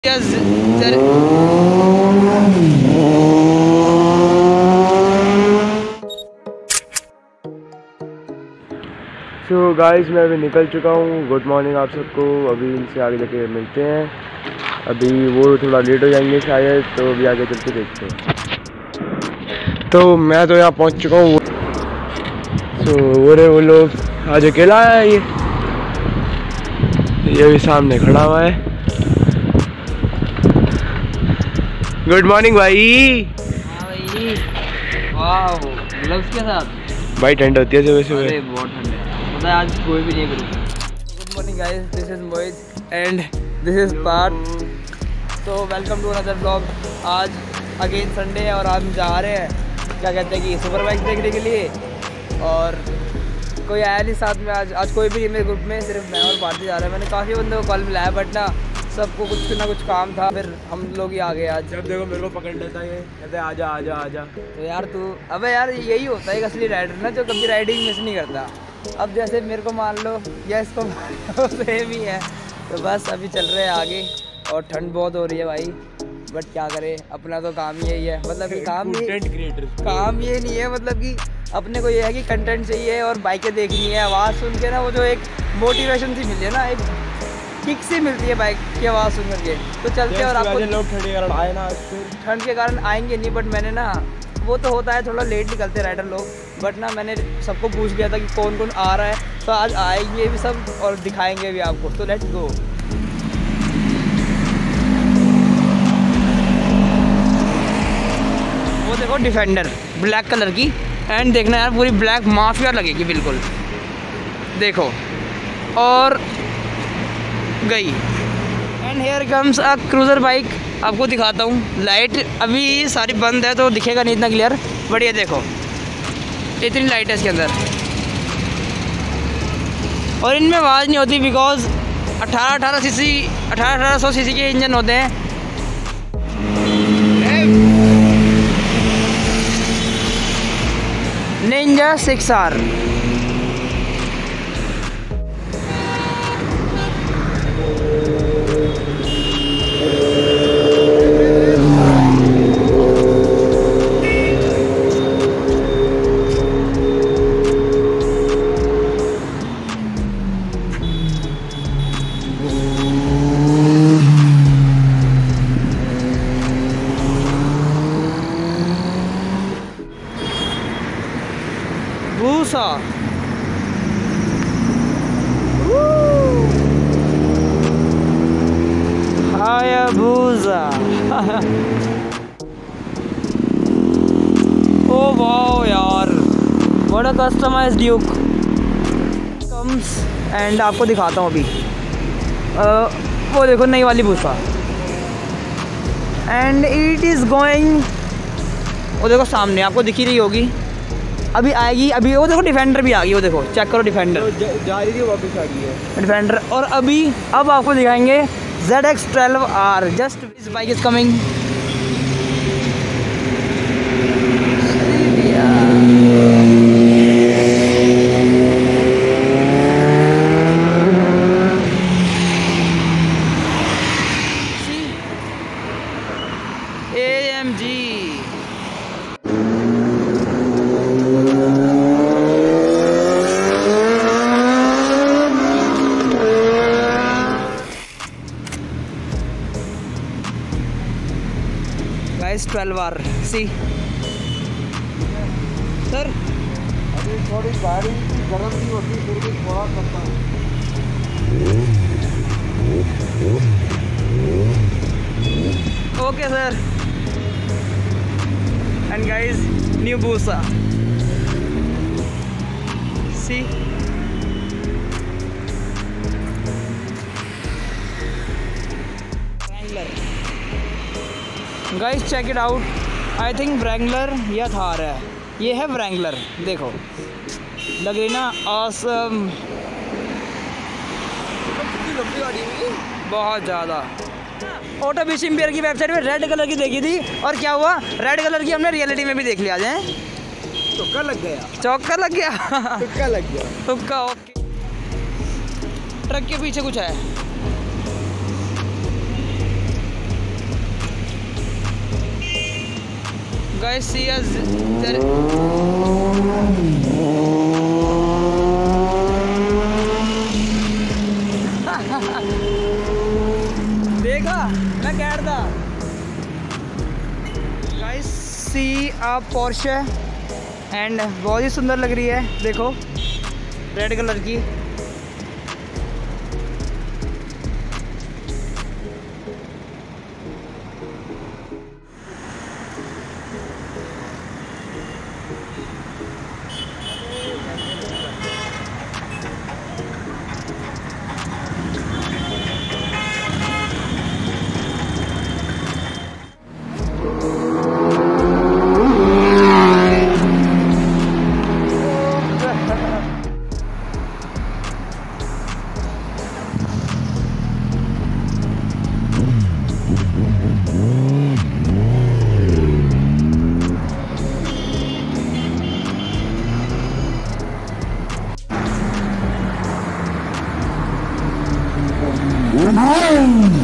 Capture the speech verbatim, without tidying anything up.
सो so guys मैं अभी निकल चुका हूँ। गुड मॉर्निंग आप सबको। अभी इनसे आगे जाके मिलते हैं। अभी वो थोड़ा लेट हो जाएंगे शायद, तो अभी आगे चल के देखते हैं। तो मैं तो यहाँ पहुँच चुका हूँ। तो वो रहे वो लोग, आज अकेला है ये ये भी सामने खड़ा हुआ है। गुड मॉर्निंग भाई। हाँ भाई, वाह ग्लव्स के साथ भाई ठंड होती है सुबह सुबह। अरे बहुत ठंड है, पता है आज कोई भी नहीं करूँगा। Good morning guys, this is Mohit and this is Parth. तो वेलकम टू अनदर ब्लॉग। आज अगेन संडे है और आज हम जा रहे हैं क्या कहते हैं कि सुपर बाइक देखने के लिए। और कोई आया नहीं साथ में, आज आज कोई भी नहीं मेरे ग्रुप में, सिर्फ मैं और पार्टी जा रहे हैं। मैंने काफ़ी बंदों को कॉल मिलाया बट ना सबको कुछ ना कुछ काम था, फिर हम लोग ही आ गए आज। जब देखो मेरे को पकड़ लेता है, कहते आजा आजा आजा। तो यार तू, अबे यार यही होता है एक असली राइडर ना, जो कभी राइडिंग मिस नहीं करता। अब जैसे मेरे को मान लो या इसको मान लो, सेम ही है। तो बस अभी चल रहे हैं आगे और ठंड बहुत हो रही है भाई, बट क्या करें, अपना तो काम यही है। मतलब कि काम ये काम ये नहीं है, मतलब कि अपने को ये है कि कंटेंट चाहिए और बाइकें देखनी है। आवाज़ सुन के ना वो जो एक मोटिवेशन सी मिलती है ना, एक किक सी मिलती है बाइक की आवाज़ सुन करके, तो चलते हैं। और आपको लोग ठंड के कारण आए ना, ठंड के कारण आएंगे नहीं, बट मैंने ना वो तो होता है थोड़ा लेट निकलते राइडर लोग, बट ना मैंने सबको पूछ लिया था कि कौन कौन आ रहा है, तो आज आएंगे भी सब और दिखाएंगे भी आपको। तो लेट्स गो। वो देखो डिफेंडर ब्लैक कलर की, एंड देखना यार पूरी ब्लैक माफिया लगेगी बिल्कुल, देखो। और गई and here comes a cruiser bike. आपको दिखाता हूँ, लाइट अभी सारी बंद है तो दिखेगा नहीं इतना क्लियर, बट ये देखो इतनी लाइट है इसके अंदर। और इनमें आवाज़ नहीं होती बिकॉज अठारह अठारह सी सी अठारह अठारह सौ सी सी के इंजन होते हैं। Ninja six R. Busa Hayabusa. Oh wow यार, what a customized Duke comes. And आपको दिखाता हूँ अभी, uh, वो देखो नई वाली भूसा, एंड इट इज़ गोइंग। वो देखो सामने आपको दिख ही रही होगी, अभी आएगी। अभी वो देखो डिफेंडर भी आ गई, वो देखो चेक करो डिफेंडर तो जा रही थी वापस आ गई है डिफेंडर। और अभी अब आपको दिखाएंगे Z X twelve R. Just this bike is coming. A M G. Twelve R C sir. अभी थोड़ी गाड़ी गर्म नहीं होती, फिर भी थोड़ा करता है। Okay sir. And guys, new Busa see. Guys check it out, I think Wrangler या थार है। ये है व्रैंगलर, देखो लग रही ना ऑसम, बहुत ज़्यादा। ऑटो बीस एम्पियर की वेबसाइट में रेड कलर की देखी थी, और क्या हुआ, रेड कलर की हमने रियलिटी में भी देख लिया जाए। तुक्का लग गया, चौका लग गया, तुक्का लग गया, तुक्का। ओके, ट्रक के पीछे कुछ है। गाइस सी अस देखा मैं कह रहा था guys see a Porsche and बहुत ही सुंदर लग रही है, देखो रेड कलर की। Boom!